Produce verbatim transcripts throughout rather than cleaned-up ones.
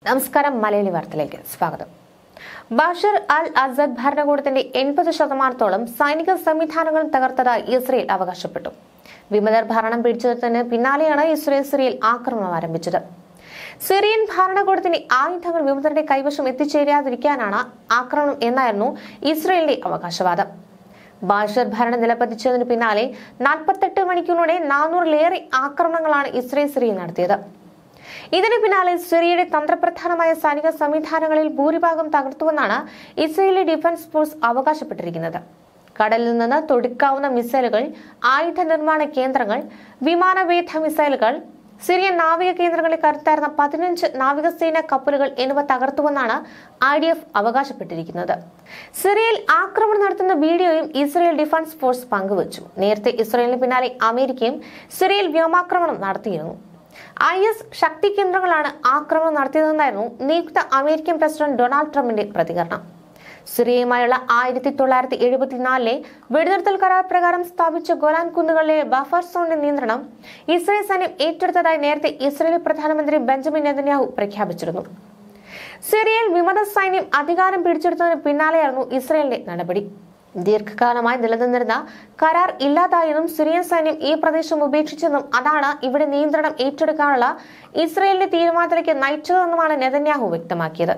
നമസ്കാരം. മലയാളി വാർത്തയിലേക്ക് സ്വാഗതം. ബഷർ അൽ അസദ് ഭരണകൂടത്തിന്റെ എൺപത് ശതമാനത്തോളം സൈനിക സംവിധാനങ്ങളും തകർത്തതായി ഇസ്രയേൽ അവകാശപ്പെട്ടു. വിമതർ ഭരണം പിടിച്ചെടുത്തതിന് പിന്നാലെയാണ് ഇസ്രയേൽ സിറിയയിൽ ആക്രമണം ആരംഭിച്ചത്. സിറിയൻ ഭരണകൂടത്തിന്റെ ആയുധങ്ങൾ വിമതരുടെ കൈവശം എത്തിച്ചേരാതിരിക്കാനാണ് ആക്രമണം എന്നായിരുന്നു ഇസ്രയേലിന്റെ അവകാശവാദം. ബഷർ ഭരണം നിലപതിച്ചതിന് പിന്നാലെ നാൽപ്പത്തെട്ട് മണിക്കൂറിനിടെ നാനൂറിലേറെ ആക്രമണങ്ങളാണ് ഇസ്രയേൽ സിറിയയിൽ നടത്തിയത്. ഇതിന് പിന്നാലെ സിറിയയുടെ തന്ത്രപ്രധാനമായ സൈനിക സംവിധാനങ്ങളിൽ ഭൂരിഭാഗം തകർത്തുവെന്നാണ് ഇസ്രയേലി ഡിഫൻസ് ഫോഴ്സ് അവകാശപ്പെട്ടിരിക്കുന്നത്. കടലിൽ നിന്ന് തൊടുക്കാവുന്ന മിസൈലുകൾ, ആയുധ നിർമ്മാണ കേന്ദ്രങ്ങൾ, വിമാനവേധ മിസൈലുകൾ, സിറിയൻ നാവിക കേന്ദ്രങ്ങളെ കരുത്തായിരുന്ന പതിനഞ്ച് നാവികസേന കപ്പലുകൾ എന്നിവ തകർത്തുവെന്നാണ് ഐ ഡി എഫ് അവകാശപ്പെട്ടിരിക്കുന്നത്. സിറിയയിൽ ആക്രമണം നടത്തുന്ന വീഡിയോയും ഇസ്രയേൽ ഡിഫൻസ് ഫോഴ്സ് പങ്കുവച്ചു. നേരത്തെ ഇസ്രയേലിന് പിന്നാലെ അമേരിക്കയും സിറിയയിൽ വ്യോമാക്രമണം നടത്തിയിരുന്നു. ഐ എസ് ശക്തി കേന്ദ്രങ്ങളാണ് ആക്രമണം നടത്തിയതെന്നായിരുന്നു നിയുക്ത അമേരിക്കൻ പ്രസിഡന്റ് ഡൊണാൾഡ് ട്രംപിന്റെ പ്രതികരണം. സിറിയയുമായുള്ള ആയിരത്തി തൊള്ളായിരത്തി എഴുപത്തിനാലിലെ വെടിനിർത്തൽ കരാർ പ്രകാരം സ്ഥാപിച്ച ഗോലാൻ കുന്നുകളിലെ ബഫർ സോണിന്റെ നിയന്ത്രണം ഇസ്രയേൽ സൈന്യം ഏറ്റെടുത്തതായി നേരത്തെ ഇസ്രയേലി പ്രധാനമന്ത്രി ബെഞ്ചമിൻ നെതന്യാഹു പ്രഖ്യാപിച്ചിരുന്നു. സിറിയയിൽ വിമത സൈന്യം അധികാരം പിടിച്ചെടുത്തതിന് പിന്നാലെയായിരുന്നു ഇസ്രയേലിന്റെ നടപടി. ദീർഘകാലമായി നിലനിന്നിരുന്ന കരാർ ഇല്ലാതായെന്നും സിറിയൻ സൈന്യം ഈ പ്രദേശം ഉപേക്ഷിച്ചെന്നും അതാണ് ഇവിടെ നിയന്ത്രണം ഏറ്റെടുക്കാനുള്ള ഇസ്രയേലിന്റെ തീരുമാനത്തിലേക്ക് നയിച്ചതെന്നുമാണ് നെതന്യാഹു വ്യക്തമാക്കിയത്.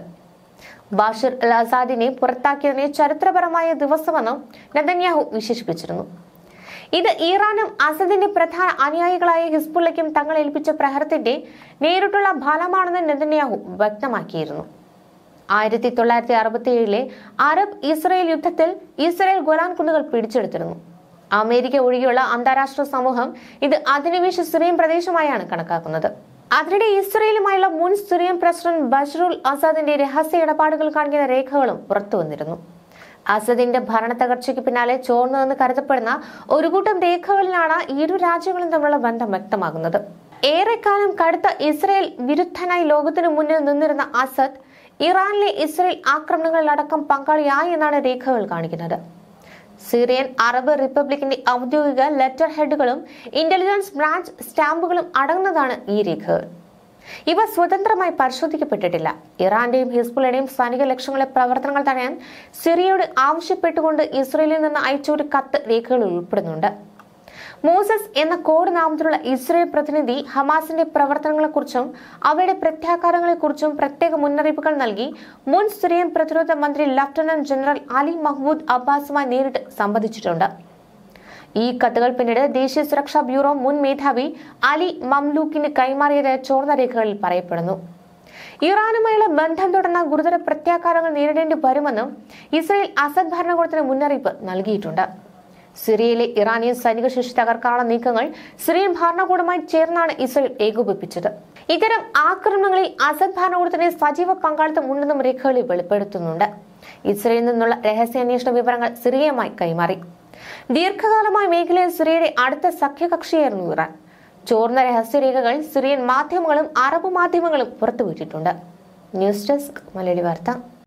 ബഷർ അൽ അസാദിനെ പുറത്താക്കിയതിനെ ചരിത്രപരമായ ദിവസമെന്നും നെതന്യാഹു വിശേഷിപ്പിച്ചിരുന്നു. ഇത് ഇറാനും അസദിന്റെ പ്രധാന അനുയായികളായ ഹിസ്ബുള്ളയ്ക്കും തങ്ങൾ ഏൽപ്പിച്ച പ്രഹരത്തിന്റെ നേരിട്ടുള്ള ഫലമാണെന്ന് നെതന്യാഹു വ്യക്തമാക്കിയിരുന്നു. ആയിരത്തി തൊള്ളായിരത്തി അറുപത്തി ഏഴിലെ അറബ് ഇസ്രയേൽ യുദ്ധത്തിൽ ഇസ്രയേൽ ഗോലാൻ കുന്നുകൾ പിടിച്ചെടുത്തിരുന്നു. അമേരിക്ക ഒഴികെയുള്ള അന്താരാഷ്ട്ര സമൂഹം ഇത് അധിനിവേശ സിറിയൻ പ്രദേശമായാണ് കണക്കാക്കുന്നത്. അതിനിടെ ഇസ്രയേലുമായുള്ള മുൻ സിറിയൻ പ്രസിഡന്റ് ബഷറുൽ അസാദിന്റെ രഹസ്യ ഇടപാടുകൾ കാണിക്കുന്ന രേഖകളും പുറത്തുവന്നിരുന്നു. അസദിന്റെ ഭരണ തകർച്ചയ്ക്ക് പിന്നാലെ ചോർന്നതെന്ന് കരുതപ്പെടുന്ന ഒരു കൂട്ടം രേഖകളിലാണ് ഇരു രാജ്യങ്ങളും തമ്മിലുള്ള ബന്ധം വ്യക്തമാകുന്നത്. ഏറെക്കാലം കടുത്ത ഇസ്രയേൽ വിരുദ്ധനായി ലോകത്തിനു മുന്നിൽ നിന്നിരുന്ന അസദ് ഇറാനിലെ ഇസ്രയേൽ ആക്രമണങ്ങളിലടക്കം പങ്കാളിയായി എന്നാണ് രേഖകൾ കാണിക്കുന്നത്. സിറിയൻ അറബ് റിപ്പബ്ലിക്കിന്റെ ഔദ്യോഗിക ലെറ്റർ ഹെഡുകളും ഇന്റലിജൻസ് ബ്രാഞ്ച് സ്റ്റാമ്പുകളും അടങ്ങുന്നതാണ് ഈ രേഖകൾ. ഇവ സ്വതന്ത്രമായി പരിശോധിക്കപ്പെട്ടിട്ടില്ല. ഇറാന്റെയും ഹിസ്ബുള്ളയുടെയും സൈനിക ലക്ഷ്യങ്ങളെ പ്രവർത്തനങ്ങൾ തടയാൻ സിറിയയോട് ആവശ്യപ്പെട്ടുകൊണ്ട് ഇസ്രയേലിൽ നിന്ന് അയച്ച ഒരു കത്ത് രേഖകളിൽ ഉൾപ്പെടുന്നുണ്ട്. മോസസ് എന്ന കോഡ് നാമത്തിലുള്ള ഇസ്രയേൽ പ്രതിനിധി ഹമാസിന്റെ പ്രവർത്തനങ്ങളെക്കുറിച്ചും അവയുടെ പ്രത്യാഘാതങ്ങളെക്കുറിച്ചും പ്രത്യേക മുന്നറിയിപ്പുകൾ നൽകി മുൻ സിറിയൻ പ്രതിരോധ മന്ത്രി ലഫ്റ്റനന്റ് ജനറൽ അലി മഹ്മൂദ് അബ്ബാസുമായി നേരിട്ട് സംവദിച്ചിട്ടുണ്ട്. ഈ കത്തുകൾ പിന്നീട് ദേശീയ സുരക്ഷാ ബ്യൂറോ മുൻ മേധാവി അലി മംലൂക്കിന് കൈമാറിയതായി ചോർന്ന രേഖകളിൽ പറയപ്പെടുന്നു. ഇറാനുമായുള്ള ബന്ധം തുടർന്ന ഗുരുതര പ്രത്യാഘാതങ്ങൾ നേരിടേണ്ടി വരുമെന്നും ഇസ്രയേൽ അസദ് ഭരണകൂടത്തിന് മുന്നറിയിപ്പ് നൽകിയിട്ടുണ്ട്. സിറിയയിലെ ഇറാനിയൻ സൈനിക ശേഷി തകർക്കാനുള്ള നീക്കങ്ങൾ സിറിയൻ ഭരണകൂടവുമായി ചേർന്നാണ് ഇസ്രയേൽ ഏകോപിപ്പിച്ചത്. ഇത്തരം ആക്രമണങ്ങളിൽ അസദ് ഭരണകൂടത്തിന്റെ സജീവ പങ്കാളിത്തം ഉണ്ടെന്നും രേഖകളിൽ വെളിപ്പെടുത്തുന്നുണ്ട്. ഇസ്രയേലിൽ നിന്നുള്ള രഹസ്യാന്വേഷണ വിവരങ്ങൾ സിറിയയുമായി കൈമാറി. ദീർഘകാലമായി മേഖലയിൽ സിറിയയുടെ അടുത്ത സഖ്യകക്ഷിയായിരുന്നു ഇറാൻ. ചോർന്ന രഹസ്യരേഖകൾ സിറിയൻ മാധ്യമങ്ങളും അറബ് മാധ്യമങ്ങളും പുറത്തുവിട്ടിട്ടുണ്ട്. ന്യൂസ് ഡെസ്ക് മലയാളി വാർത്ത.